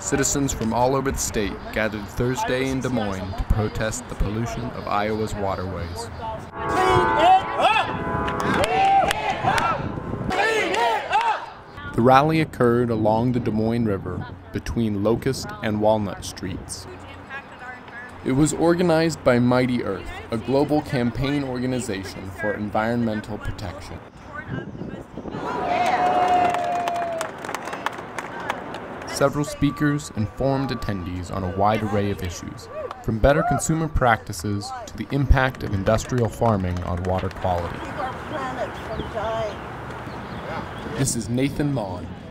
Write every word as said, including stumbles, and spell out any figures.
Citizens from all over the state gathered Thursday in Des Moines to protest the pollution of Iowa's waterways. The rally occurred along the Des Moines River between Locust and Walnut Streets. It was organized by Mighty Earth, a global campaign organization for environmental protection. Several speakers informed attendees on a wide array of issues, from better consumer practices to the impact of industrial farming on water quality. This is Nathan Moines.